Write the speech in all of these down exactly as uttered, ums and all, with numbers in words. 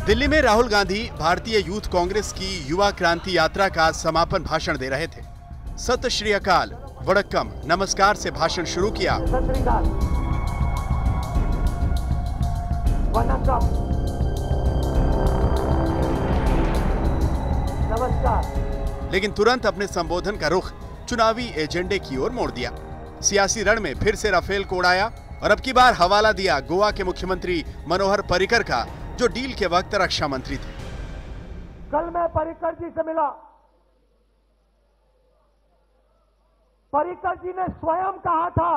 दिल्ली में राहुल गांधी भारतीय यूथ कांग्रेस की युवा क्रांति यात्रा का समापन भाषण दे रहे थे। सत श्री अकाल, वड़क्कम, नमस्कार से भाषण शुरू किया। लेकिन तुरंत अपने संबोधन का रुख चुनावी एजेंडे की ओर मोड़ दिया। सियासी रण में फिर से राफेल को उड़ाया और अब की बार हवाला दिया गोवा के मुख्यमंत्री मनोहर पर्रिकर का, जो डील के वक्त रक्षा मंत्री थे। कल मैं पर्रिकर जी से मिला। पर्रिकर जी ने स्वयं कहा था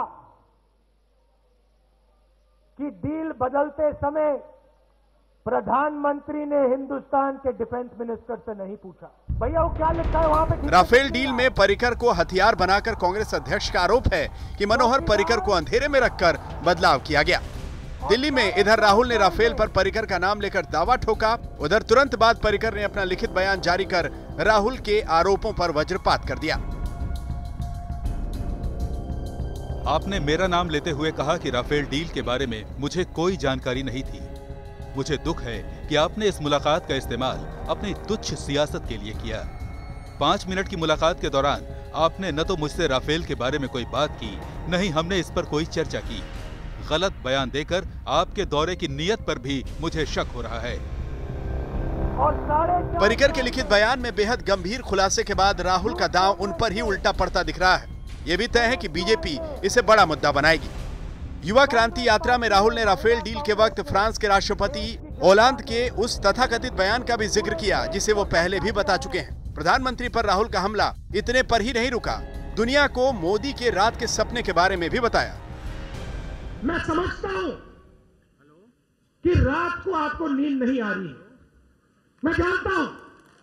कि डील बदलते समय प्रधानमंत्री ने हिंदुस्तान के डिफेंस मिनिस्टर से नहीं पूछा, भैया वो क्या लिखा है वहां पे। राफेल डील में पर्रिकर को हथियार बनाकर कांग्रेस अध्यक्ष का आरोप है कि मनोहर पर्रिकर को अंधेरे में रखकर बदलाव किया गया। दिल्ली में इधर राहुल ने राफेल पर पर्रिकर का नाम लेकर दावा ठोका, उधर तुरंत बाद पर्रिकर ने अपना लिखित बयान जारी कर राहुल के आरोपों पर वज्रपात कर दिया। आपने मेरा नाम लेते हुए कहा कि राफेल डील के बारे में मुझे कोई जानकारी नहीं थी। मुझे दुख है कि आपने इस मुलाकात का इस्तेमाल अपनी तुच्छ सियासत के लिए किया। पांच मिनट की मुलाकात के दौरान आपने न तो मुझसे राफेल के बारे में कोई बात की, न ही हमने इस पर कोई चर्चा की। गलत बयान देकर आपके दौरे की नीयत पर भी मुझे शक हो रहा है। पर्रिकर के लिखित बयान में बेहद गंभीर खुलासे के बाद राहुल का दांव उन पर ही उल्टा पड़ता दिख रहा है। ये भी तय है कि बीजेपी इसे बड़ा मुद्दा बनाएगी। युवा क्रांति यात्रा में राहुल ने राफेल डील के वक्त फ्रांस के राष्ट्रपति ओलांद के उस तथाकथित बयान का भी जिक्र किया, जिसे वो पहले भी बता चुके हैं। प्रधानमंत्री पर राहुल का हमला इतने पर ही नहीं रुका, दुनिया को मोदी के रात के सपने के बारे में भी बताया। मैं समझता हूं कि रात को आपको नींद नहीं आ रही, मैं जानता हूं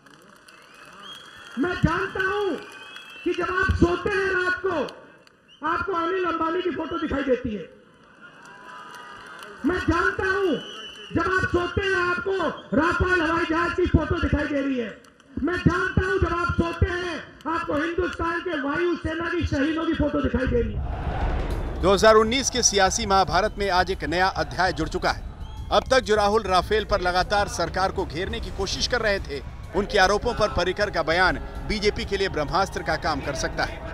मैं जानता हूं कि जब आप सोते हैं रात को आपको अनिल अंबानी की फोटो दिखाई देती है। मैं जानता हूं जब आप सोते हैं आपको राफेल हवाई जहाज की फोटो दिखाई दे रही है। मैं जानता हूं जब आप सोते हैं आपको हिंदुस्तान के वायु सेना की शहीदों की फोटो दिखाई दे रही है। दो हज़ार उन्नीस के सियासी महाभारत में आज एक नया अध्याय जुड़ चुका है। अब तक जो राहुल राफेल पर लगातार सरकार को घेरने की कोशिश कर रहे थे, उनके आरोपों पर पर्रिकर का बयान बीजेपी के लिए ब्रह्मास्त्र का काम कर सकता है।